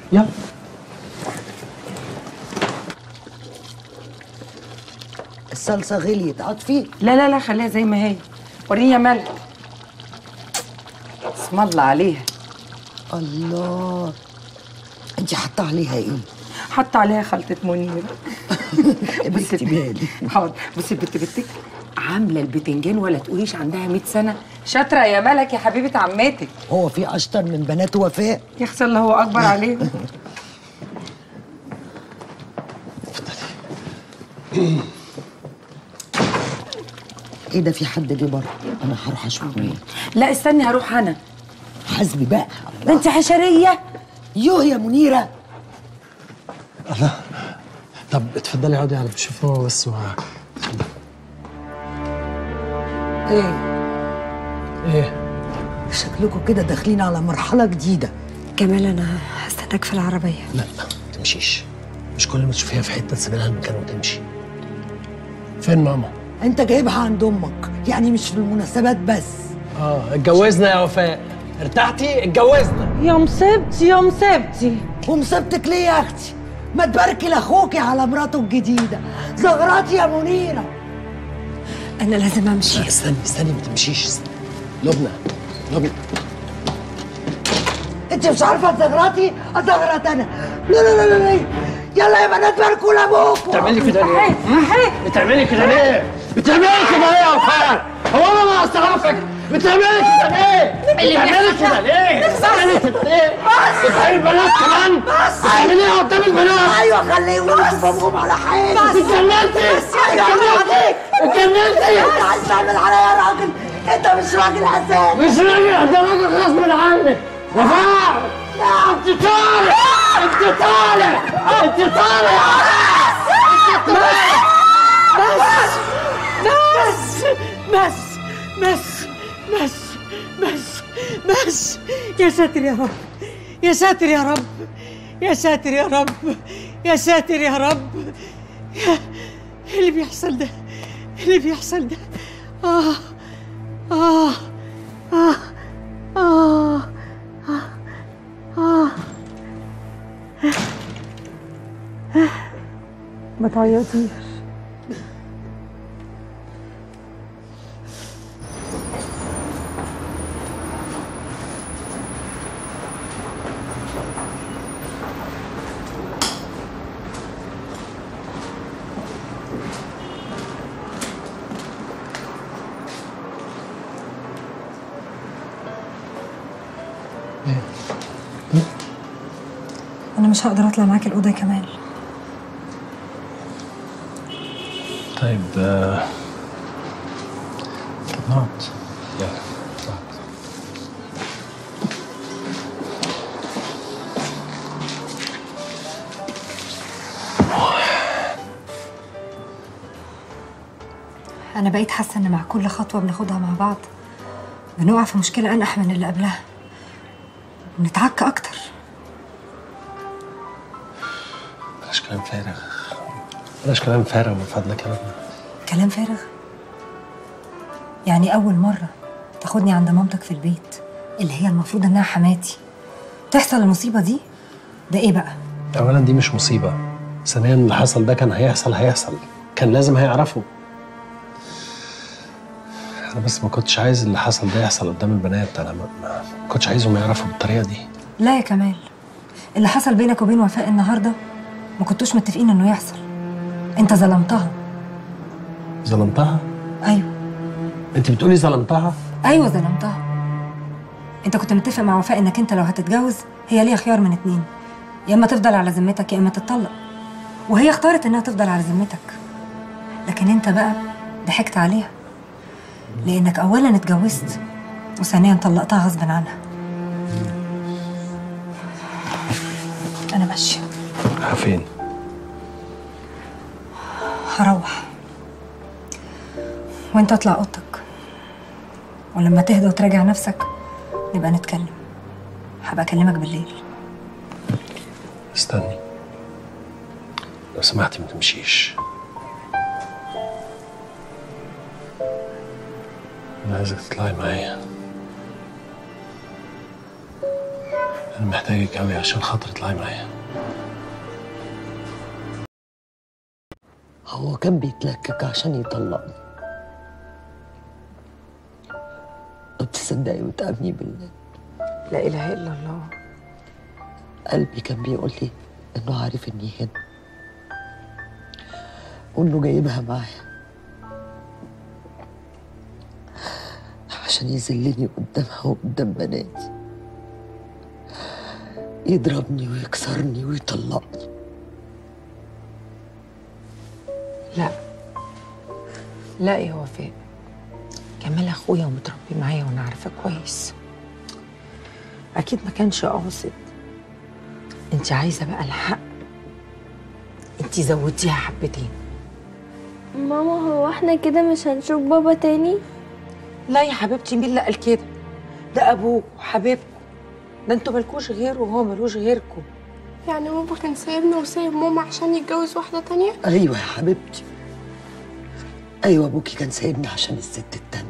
يلا. الصلصه غليت اطفي؟ لا لا لا خليها زي ما هي. وريني يا ملك. اسم الله عليها. الله، انت حاطه عليها ايه؟ حط عليها خلطة منيرة. بصي بالي. حاضر. بصي البت بنتك عاملة البتنجان ولا تقوليش عندها 100 سنة. شاطرة يا ملك يا حبيبة عمتك. هو في اشطر من بنات وفاء؟ يخسر الله هو أكبر عليهم. ايه ده، في حد جه بره؟ انا هروح اشوف مين. لا استني هروح أنا. حاسبي بقى. ده أنت حشرية. يوه يا منيره. الله. طب اتفضلي اقعدي على الشوفة بس ايه ايه؟ شكلكم كده داخلين على مرحله جديده. كمال انا هستناك في العربيه. لا ما تمشيش، مش كل ما تشوفيها في حته تسيبي لها المكان وتمشي. فين ماما؟ انت جايبها عند امك، يعني مش في المناسبات بس. اتجوزنا يا وفاء. ارتحتي؟ اتجوزنا. يا مصيبتي يا مصيبتي. ومصيبتك ليه يا اختي؟ ما تباركي لاخوكي على مراته الجديده. زغراتي يا منيره. انا لازم امشي. لا استني ما تمشيش. لبنى. انت مش عارفه تزغراتي؟ ازغرط انا. لا يلا يا بنات باركوا لابوكوا. بتعملي كده ليه؟ بتعملي كده ليه؟ بتعملي كده ليه يا وفاء؟ هو انا ما استغربك؟ بتعملي كده ليه؟ بتعملي كده ليه؟ بتعملي كده ليه؟ بتعملي البنات كمان؟ اعمليها قدام البنات. ايوه خليهم يشوفوا ابوهم على حاجه. اتجننتي. انت عايز تعمل عليا يا راجل؟ انت مش راجل اساسا. مش راجل، ده راجل غصب عنك. وفاء انت طالع. بس يا ساتر يا رب، يا ساتر يا رب، يا ساتر يا رب، يا ساتر يا رب. ايه اللي بيحصل ده؟ ايه اللي بيحصل ده؟ ما تعيطيش. أنا مش هقدر أطلع معاك الأوضة يا كمال. طيب نقعد. يلا أنا بقيت حاسة إن مع كل خطوة بناخدها مع بعض بنقع في مشكلة أنقح من اللي قبلها، بنتعك أكتر. بلاش كلام فارغ، بلاش كلام فارغ من فضلك يا رب. كلام فارغ؟ يعني أول مرة تاخدني عند مامتك في البيت اللي هي المفروض إنها حماتي تحصل المصيبة دي؟ ده إيه بقى؟ أولا دي مش مصيبة، ثانيا اللي حصل ده كان هيحصل، كان لازم هيعرفوا. أنا بس ما كنتش عايز اللي حصل ده يحصل قدام البنات، أنا ما كنتش عايزهم يعرفوا بالطريقة دي. لا يا كمال، اللي حصل بينك وبين وفاء النهارده ما كنتوش متفقين إنه يحصل. أنت ظلمتها. ظلمتها؟ أيوه. أنت بتقولي ظلمتها؟ أيوه ظلمتها. أنت كنت متفق مع وفاء إنك أنت لو هتتجوز هي ليها خيار من اتنين، يا إما تفضل على ذمتك يا إما تتطلق، وهي اختارت إنها تفضل على ذمتك. لكن أنت بقى ضحكت عليها، لأنك أولاً اتجوزت وثانياً طلقتها غصب عنها. أنا ماشية. فين؟ هروح، وأنت اطلع أوضتك، ولما تهدى وتراجع نفسك نبقى نتكلم. هبقى أكلمك بالليل. استني لو سمحتي ما تمشيش. أنا عايزك تطلعي معايا. انا محتاجك قوي عشان خاطر اطلعي معايا. هو كان بيتلكك عشان يطلقني. طب تصدقي وتأمني بالله، لا اله الا الله. قلبي كان بيقول لي انه عارف اني هنا وانه جايبها معايا عشان يذلني قدامها وقدام بناتي، يضربني ويكسرني ويطلقني. لا لا يا وفاء، كمال اخويا ومتربي معايا وانا عارفه كويس، اكيد ما كانش قاصد. انت عايزه بقى الحق، انت زودتيها حبتين. ماما هو احنا كده مش هنشوف بابا تاني؟ لا يا حبيبتي، مين اللي قال كده؟ ده ابوك وحبيبكم، ده انتوا مالكوش غيره وهو مالوش غيركم. يعني بابا كان سايبنا وسايب ماما عشان يتجوز واحدة تانية؟ ايوه يا حبيبتي، ايوه ابوكي كان سايبني عشان الست التانية.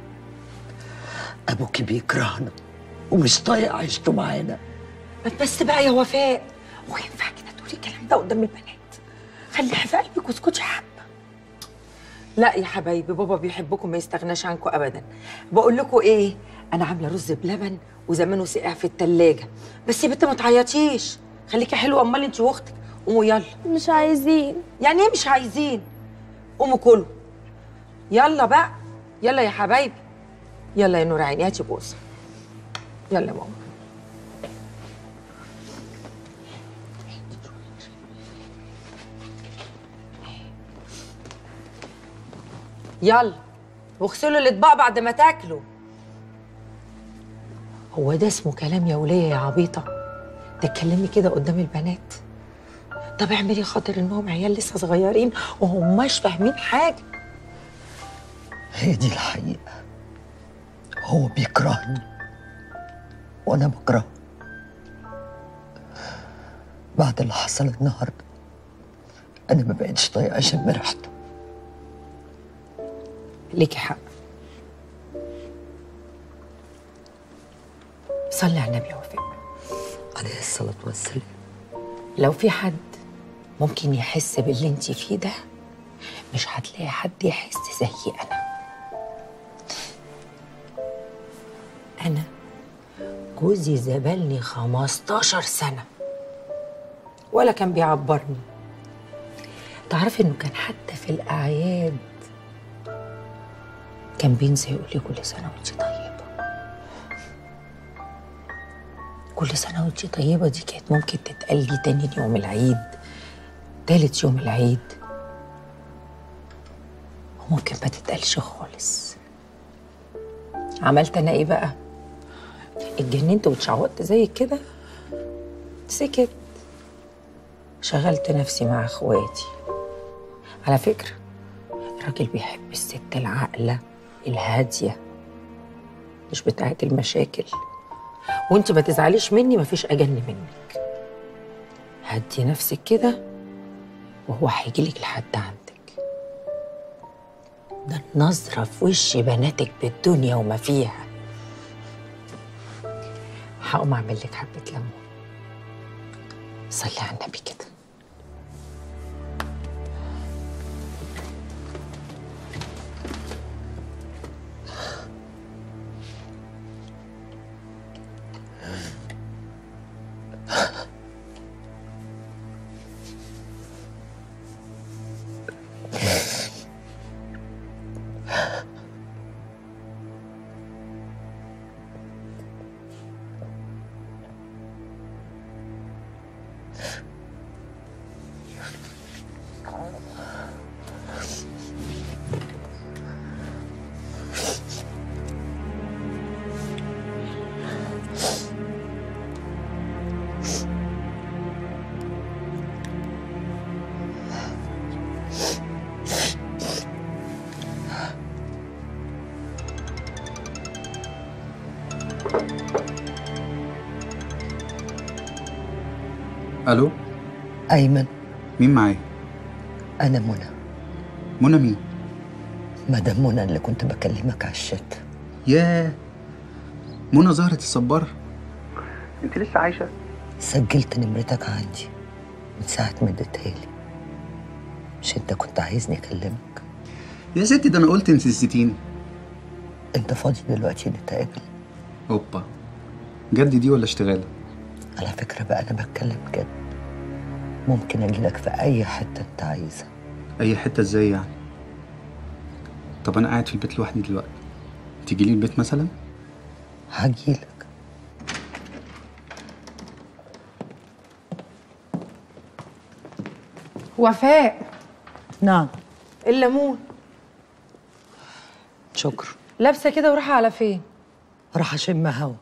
ابوكي بيكرهنا ومش طايق عيشته معانا. بس بقى يا وفاء، هو ينفع كده تقولي الكلام ده قدام البنات؟ خلي في قلبك واسكتي حبه. لا يا حبايبي، بابا بيحبكم ما يستغناش عنكم ابدا. بقول لكم ايه، انا عامله رز بلبن وزمانه سقع في التلاجة، بس يا بنت ما تعيطيش، خليكي حلوه. امال انت واختك قوموا يلا. مش عايزين. يعني ايه مش عايزين؟ قوموا كلوا يلا بقى، يلا يا حبايبي، يلا يا نور عيني، هاتي بوسه. يلا يا ماما. يلا واغسلوا الاطباق بعد ما تاكلوا. هو ده اسمه كلام يا وليه يا عبيطه؟ تتكلمي كده قدام البنات؟ طب اعملي خاطر انهم عيال لسه صغيرين وهماش فاهمين حاجه. هي دي الحقيقة، هو بيكرهني وانا بكرهه. بعد اللي حصل النهارده انا ما بقتش طايقه اشم ريحته. ليكي حق. صلي على النبي يا وفاء عليه الصلاة والسلام. لو في حد ممكن يحس باللي انت فيه ده، مش هتلاقي حد يحس زي انا جوزي زبلني 15 سنة ولا كان بيعبرني. تعرفي انه كان حتى في الاعياد كان بينسى يقول لي كل سنة وانتي طيبة. كل سنة وانتي طيبة دي كانت ممكن تتقال لي تاني يوم العيد، تالت يوم العيد، وممكن ما تتقالش خالص. عملت انا ايه بقى؟ اتجننت واتشعوطت زي كده؟ سكت. شغلت نفسي مع اخواتي. على فكرة الراجل بيحب الست العاقلة الهادية، مش بتاعة المشاكل. وانت ما تزعليش مني، مفيش اجن منك. هدي نفسك كده وهو هيجيلك لحد عندك. ده النظرة في وش بناتك بالدنيا وما فيها. هقوم اعمل لك حبة ليمون. صلي على النبي كده. الو. ايمن. مين معايا؟ انا منى. منى مين؟ مدام منى اللي كنت بكلمك على الشات. ياه، منى زهرة الصبارة. انت لسه عايشه؟ سجلت نمرتك عندي من ساعة ما اديتها لي. مش انت كنت عايزني اكلمك؟ يا ستي ده انا قلت انت نسيتيني. انت فاضي دلوقتي نتقابل؟ هوبا، جد دي ولا اشتغال؟ على فكرة بقى انا بتكلم جد. ممكن اجيلك في اي حتة انت عايزها. اي حته ازاي يعني؟ طب انا قاعد في البيت لوحدي دلوقتي، تيجي لي البيت مثلا؟ هجيلك. وفاء. نعم. الليمون. شكرا. لابسه كده ورايحه على فين؟ راح اشم هوا.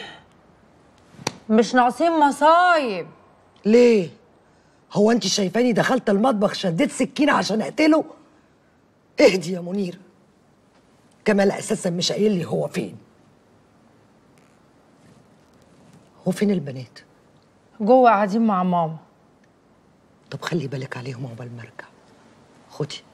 مش ناقصين مصايب. ليه؟ هو انت شايفاني دخلت المطبخ شديت سكينة عشان اقتله؟ اهدي يا منيرة. كمال اساسا مش قايل لي هو فين. هو فين البنات؟ جوه قاعدين مع ماما. طب خلي بالك عليهم عقبال ما ارجع. خدي.